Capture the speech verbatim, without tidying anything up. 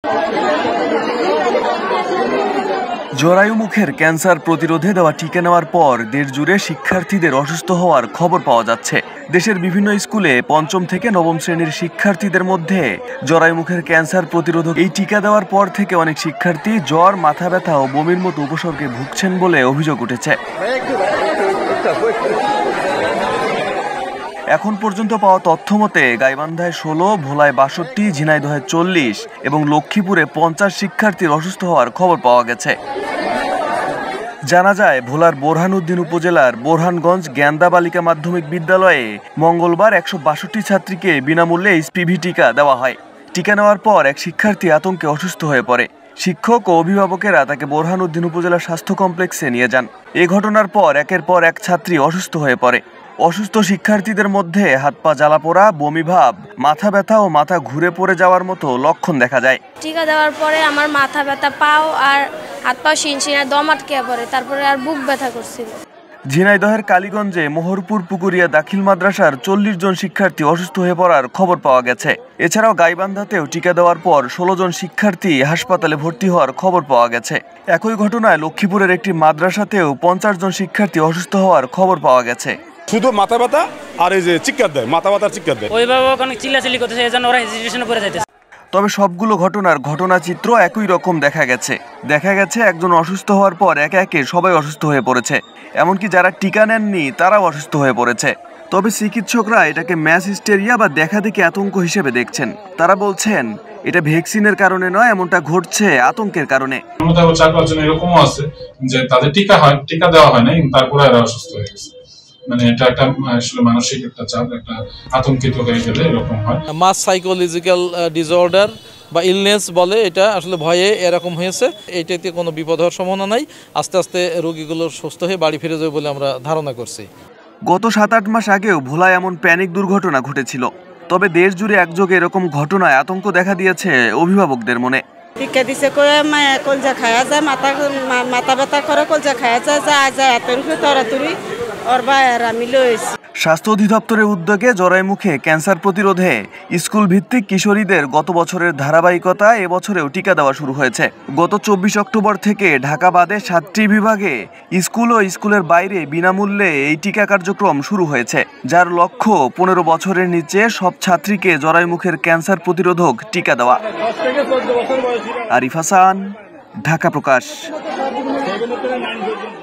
জরায়ু মুখের ক্যান্সার প্রতিরোধে দেওয়া টিকা নেওয়ার পর দেশ জুড়ে শিক্ষার্থীদের অসুস্থ হওয়ার খবর পাওয়া যাচ্ছে। দেশের বিভিন্ন স্কুলে পঞ্চম থেকে নবম শ্রেণীর শিক্ষার্থীদের মধ্যে জরায়ু মুখের ক্যান্সার প্রতিরোধক এই টিকা দেওয়ার পর থেকে অনেক শিক্ষার্থী জ্বর, মাথা ব্যথা ও বমির মতো উপসর্গে ভুগছেন বলে অভিযোগ উঠেছে। এখন পর্যন্ত পাওয়া তথ্য মতে গাইবান্ধায় ষোলো, ভোলায় বাষট্টি, ঝিনাইদহে চল্লিশ এবং লক্ষ্মীপুরে পঞ্চাশ শিক্ষার্থীর অসুস্থ হওয়ার খবর পাওয়া গেছে। জানা যায়, ভোলার বোরহানউদ্দিন উপজেলার বোরহানগঞ্জ জ্ঞানদা বালিকা মাধ্যমিক বিদ্যালয়ে মঙ্গলবার একশো বাষট্টি ছাত্রীকে বিনামূল্যে এইচপিভি টিকা দেওয়া হয়। টিকা নেওয়ার পর এক শিক্ষার্থী আতঙ্কে অসুস্থ হয়ে পড়ে। শিক্ষক ও অভিভাবকেরা তাকে বোরহানউদ্দিন উপজেলা স্বাস্থ্য কমপ্লেক্সে নিয়ে যান। এ ঘটনার পর একের পর এক ছাত্রী অসুস্থ হয়ে পড়ে। অসুস্থ শিক্ষার্থীদের মধ্যে হাত পা জ্বালা পোড়া, বমি ভাব, মাথা ব্যথা ও মাথা ঘুরে পড়ে যাওয়ার মতো লক্ষণ দেখা যায়। টিকা দেওয়ার পরে আমার মাথা ব্যথা, পাও আর হাত পা শিনশিনা, দম আটকে পড়ে, তারপরে আর বুক ব্যথা করছিল। ঝিনাইদহের কালীগঞ্জে মোহরপুর পুকুরিয়া দাখিল মাদ্রাসার চল্লিশ জন শিক্ষার্থী অসুস্থ হয়ে পড়ার খবর পাওয়া গেছে। এছাড়াও গাইবান্ধাতেও টিকা দেওয়ার পর ষোলো জন শিক্ষার্থী হাসপাতালে ভর্তি হওয়ার খবর পাওয়া গেছে। একই ঘটনায় লক্ষ্মীপুরের একটি মাদ্রাসাতেও পঞ্চাশ জন শিক্ষার্থী অসুস্থ হওয়ার খবর পাওয়া গেছে। শুধু মাথা ব্যথা আর এই যে চিৎকার দেয়, মাথা ব্যথার চিৎকার দেয়। অভিভাবক অনেক চিল্লাচিল্লি করতেছে, এজন্য ওরা হেজিটেশনে পড়ে যাইতেছে। তবে সবগুলো ঘটনার ঘটনা চিত্র একই রকম দেখা গেছে। দেখা গেছে একজন অসুস্থ হওয়ার পর একে একে সবাই অসুস্থ হয়ে পড়েছে। এমনকি যারা টিকা নেননি তারাও অসুস্থ হয়ে পড়েছে। তবে চিকিৎসকরা এটাকে ম্যাস হিস্টেরিয়া বা দেখা দেখি আতঙ্ক হিসেবে দেখছেন। তারা বলছেন, এটা ভ্যাকসিনের কারণে নয়, এমনটা ঘটছে আতঙ্কের কারণে। চার পাঁচজন এরকমও আছে যে তাদের টিকা হয়, টিকা দেওয়া হয় না, তারপরে এরা অসুস্থ হয়ে গেছে। মানে এটা একটা আসলে মানসিক একটা চাপ, একটা আতঙ্কিত হয়ে গেলে এরকম হয়। মাস সাইকোলজিক্যাল ডিসঅর্ডার বা ইলনেস বলে, এটা আসলে ভয়ে এরকম হয়েছে। এইটাতে কোনো বিপদ হওয়ার সম্ভাবনা নাই। আস্তে আস্তে রোগীগুলো সুস্থ হয়ে বাড়ি ফিরে যাবে বলে আমরা ধারণা করছি। গত সাত আট মাস আগেও ভোলায় এমন প্যানিক দুর্ঘটনা ঘটেছিল। তবে দেশ জুড়ে একযোগে এরকম ঘটনায় আতঙ্ক দেখা দিয়েছে অভিভাবকদের মনে। টিকা দিছে কয়ে মায়া কলজা খায়া যায়, মাথা মাথা ব্যথা করে কলজা খায়া যায়, যায় যায় এত রূপে তরাতুরি ওর বাইরে আমি লয়েছি। স্বাস্থ্য অধিদপ্তরের উদ্যোগে জরায়ু মুখে ক্যান্সার প্রতিরোধে স্কুল ভিত্তিক কিশোরীদের গত বছরের ধারাবাহিকতা এবছরেও টিকা দেওয়া শুরু হয়েছে। গত চব্বিশ অক্টোবর থেকে ঢাকা বাদে সাতটি বিভাগে স্কুল ও স্কুলের বাইরে বিনামূল্যে এই টিকা কার্যক্রম শুরু হয়েছে, যার লক্ষ্য পনেরো বছরের নিচে সব ছাত্রীকে জরায়ু মুখের ক্যান্সার প্রতিরোধক টিকা দেওয়া। আরিফ হাসান, ঢাকা প্রকাশ।